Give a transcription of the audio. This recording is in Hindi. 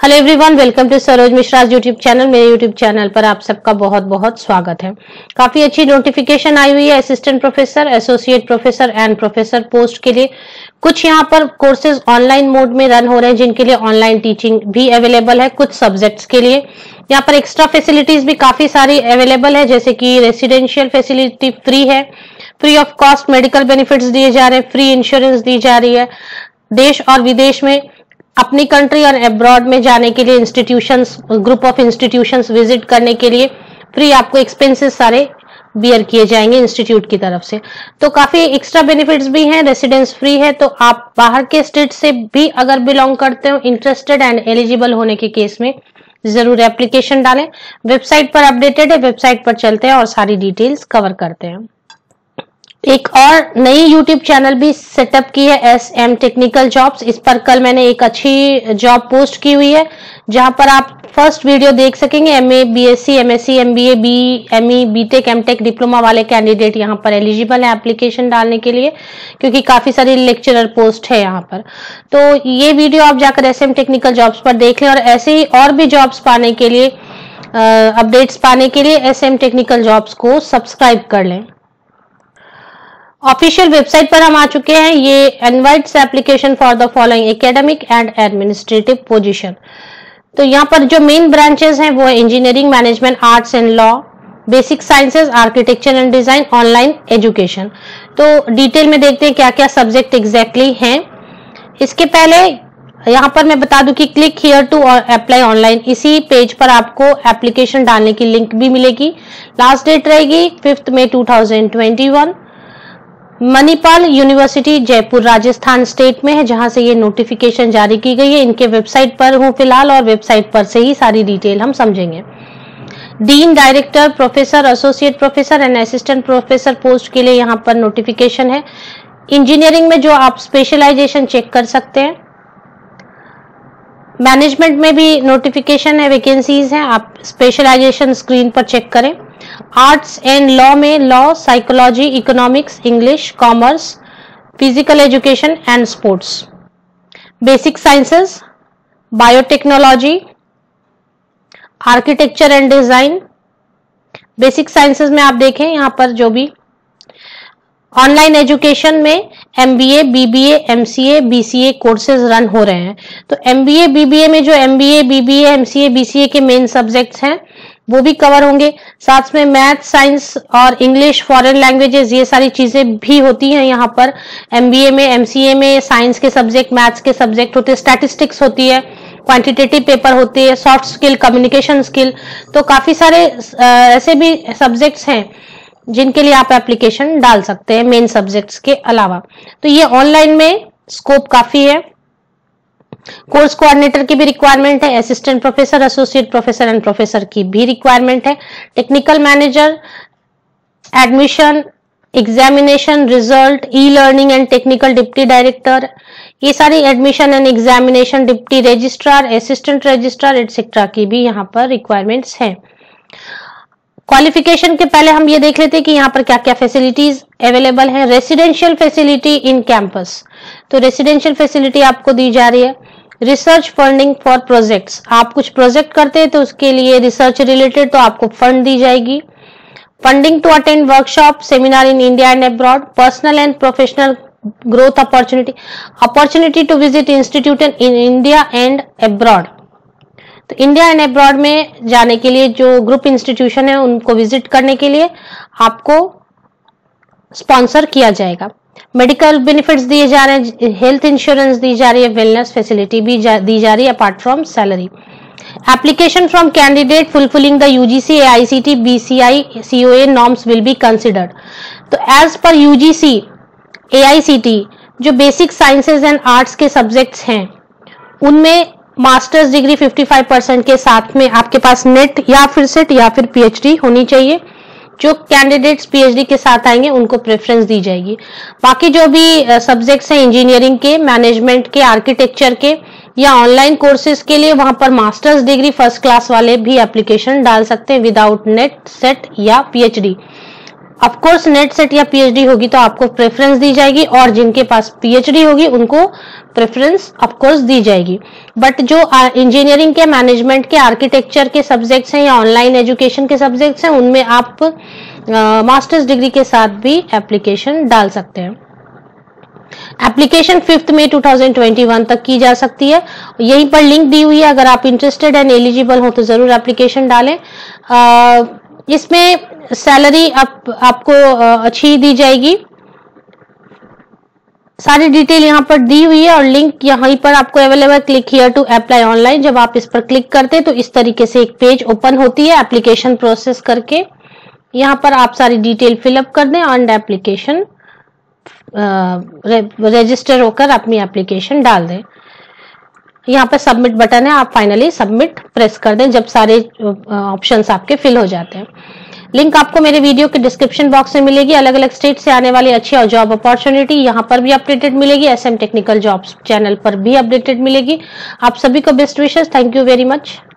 Hello everyone, welcome to Saroj Mishra YouTube channel. मेरे यूट्यूब चैनल पर आप सबका बहुत बहुत स्वागत है। काफी अच्छी नोटिफिकेशन आई हुई है assistant professor, associate professor and professor post के लिए। कुछ यहाँ पर कोर्सेज ऑनलाइन मोड में रन हो रहे हैं जिनके लिए ऑनलाइन टीचिंग भी अवेलेबल है। कुछ सब्जेक्ट्स के लिए यहाँ पर एक्स्ट्रा फैसिलिटीज भी काफी सारी अवेलेबल है, जैसे कि रेसिडेंशियल फैसिलिटी फ्री है, free of cost medical benefits दिए जा रहे हैं, फ्री इंश्योरेंस दी जा रही है, देश और विदेश में अपनी कंट्री और अब्रॉड में जाने के लिए institutions, group of institutions visit करने के लिए फ्री आपको एक्सपेंसेस सारे बियर किए जाएंगे इंस्टीट्यूट की तरफ से। तो काफी एक्स्ट्रा बेनिफिट्स भी हैं। रेसिडेंस फ्री है, तो आप बाहर के स्टेट से भी अगर बिलोंग करते हो, इंटरेस्टेड एंड एलिजिबल होने के केस में जरूर एप्लीकेशन डालें। वेबसाइट पर अपडेटेड है, वेबसाइट पर चलते हैं और सारी डिटेल्स कवर करते हैं। एक और नई यूट्यूब चैनल भी सेटअप की है, SM टेक्निकल जॉब्स। इस पर कल मैंने एक अच्छी जॉब पोस्ट की हुई है जहां पर आप फर्स्ट वीडियो देख सकेंगे। MA, BSc, MSc, MBA, BME, BTech, MTech diploma वाले कैंडिडेट यहां पर एलिजिबल है एप्लीकेशन डालने के लिए, क्योंकि काफी सारी लेक्चरर पोस्ट है यहां पर। तो ये वीडियो आप जाकर SM टेक्निकल जॉब्स पर देख लें और ऐसे ही और भी जॉब्स पाने के लिए, अपडेट्स पाने के लिए SM टेक्निकल जॉब्स को सब्सक्राइब कर लें। ऑफिशियल वेबसाइट पर हम आ चुके हैं। ये invites application for the following academic and administrative position. तो यहाँ पर जो मेन ब्रांचेस हैं वो है engineering, management, arts and law, basic sciences, architecture and design, online education. तो डिटेल में देखते हैं क्या क्या सब्जेक्ट एग्जैक्टली हैं। इसके पहले यहाँ पर मैं बता दूं कि click here to apply online, इसी पेज पर आपको एप्लीकेशन डालने की लिंक भी मिलेगी। लास्ट डेट रहेगी 5 मई 2021। मणिपाल यूनिवर्सिटी जयपुर राजस्थान स्टेट में है, जहां से ये नोटिफिकेशन जारी की गई है। इनके वेबसाइट पर हूं फिलहाल और वेबसाइट पर से ही सारी डिटेल हम समझेंगे। Dean, director, professor, associate professor and assistant professor post के लिए यहाँ पर नोटिफिकेशन है। इंजीनियरिंग में जो आप स्पेशलाइजेशन चेक कर सकते हैं। मैनेजमेंट में भी नोटिफिकेशन है, वैकेंसीज हैं, आप स्पेशलाइजेशन स्क्रीन पर चेक करें। आर्ट्स एंड लॉ में law, psychology, economics, English, commerce, physical education and sports. Basic sciences, biotechnology, architecture and design. Basic sciences में आप देखें यहाँ पर जो भी ऑनलाइन एजुकेशन में MBA, BBA, MCA, BCA courses run हो रहे हैं। तो MBA, BBA में जो MBA, BBA, MCA, BCA के मेन सब्जेक्ट्स हैं वो भी कवर होंगे। साथ में मैथ, साइंस और इंग्लिश, फॉरेन लैंग्वेजेस, ये सारी चीजें भी होती हैं यहाँ पर। MBA में, MCA में साइंस के सब्जेक्ट, मैथ्स के सब्जेक्ट होते हैं, स्टैटिस्टिक्स होती है, क्वांटिटेटिव पेपर होती है, सॉफ्ट स्किल, कम्युनिकेशन स्किल। तो काफी सारे ऐसे भी सब्जेक्ट्स हैं जिनके लिए आप एप्लीकेशन डाल सकते हैं मेन सब्जेक्ट्स के अलावा। तो ये ऑनलाइन में स्कोप काफी है। कोर्स कोऑर्डिनेटर की भी रिक्वायरमेंट है, assistant professor, associate professor and professor की भी रिक्वायरमेंट है। Technical manager, admission, examination, result, e learning and technical deputy director, ये सारी admission and examination, deputy registrar, assistant registrar etcetera की भी यहाँ पर रिक्वायरमेंट्स हैं। क्वालिफिकेशन के पहले हम ये देख लेते हैं कि यहाँ पर क्या क्या फैसिलिटीज अवेलेबल है। रेसिडेंशियल फैसिलिटी इन कैंपस, तो रेसिडेंशियल फैसिलिटी आपको दी जा रही है। रिसर्च फंडिंग फॉर प्रोजेक्ट्स, आप कुछ प्रोजेक्ट करते हैं तो उसके लिए रिसर्च रिलेटेड तो आपको फंड दी जाएगी। Funding to attend workshop, seminar in India and abroad, personal and professional growth opportunity, opportunity to visit institute in India and abroad. तो इंडिया एंड अब्रॉड में जाने के लिए जो ग्रुप इंस्टीट्यूशन है उनको विजिट करने के लिए आपको स्पॉन्सर किया जाएगा। मेडिकल बेनिफिट्स दिए जा रहे हैं, हेल्थ इंश्योरेंस दी जा रही है, वेलनेस फैसिलिटी भी दी जा रही है apart from salary. Application from candidate fulfilling the UGC, AICTE, BCI, COA norms will be considered. तो एज पर UGC, AICTE जो बेसिक साइंसेज एंड आर्ट्स के सब्जेक्ट्स हैं उनमें मास्टर्स डिग्री 55% के साथ में आपके पास नेट या फिर सेट या फिर PhD होनी चाहिए। जो कैंडिडेट्स PhD के साथ आएंगे उनको प्रेफरेंस दी जाएगी। बाकी जो भी सब्जेक्ट्स हैं इंजीनियरिंग के, मैनेजमेंट के, आर्किटेक्चर के या ऑनलाइन कोर्सेज के लिए वहां पर मास्टर्स डिग्री फर्स्ट क्लास वाले भी एप्लीकेशन डाल सकते हैं विदाउट नेट, सेट या PhD। Of course NET SET या पीएचडी होगी तो आपको प्रेफरेंस दी जाएगी, और जिनके पास पीएचडी होगी उनको प्रेफरेंस ऑफ कोर्स दी जाएगी। बट जो इंजीनियरिंग के, मैनेजमेंट के, आर्किटेक्चर के सब्जेक्ट्स हैं या ऑनलाइन एजुकेशन के सब्जेक्ट्स हैं, उनमें आप मास्टर्स डिग्री के साथ भी एप्लीकेशन डाल सकते हैं। एप्लीकेशन 5 मई 2021 तक की जा सकती है। यहीं पर लिंक दी हुई है, अगर आप इंटरेस्टेड एंड एलिजिबल हो तो जरूर एप्लीकेशन डालें। इसमें सैलरी आपको अच्छी दी जाएगी। सारी डिटेल यहाँ पर दी हुई है और लिंक यहीं पर आपको available. Click here to apply online, जब आप इस पर क्लिक करते हैं तो इस तरीके से एक पेज ओपन होती है एप्लीकेशन प्रोसेस करके। यहाँ पर आप सारी डिटेल फिलअप कर दें एंड एप्लीकेशन रजिस्टर होकर अपनी एप्लीकेशन डाल दें। यहाँ पर सबमिट बटन है, आप फाइनली सबमिट प्रेस कर दें जब सारे ऑप्शंस आपके फिल हो जाते हैं। लिंक आपको मेरे वीडियो के डिस्क्रिप्शन बॉक्स में मिलेगी। अलग अलग स्टेट से आने वाली अच्छी और जॉब अपॉर्चुनिटी यहाँ पर भी अपडेटेड मिलेगी। एसएम टेक्निकल जॉब्स चैनल पर भी अपडेटेड मिलेगी। आप सभी को best wishes. Thank you very much.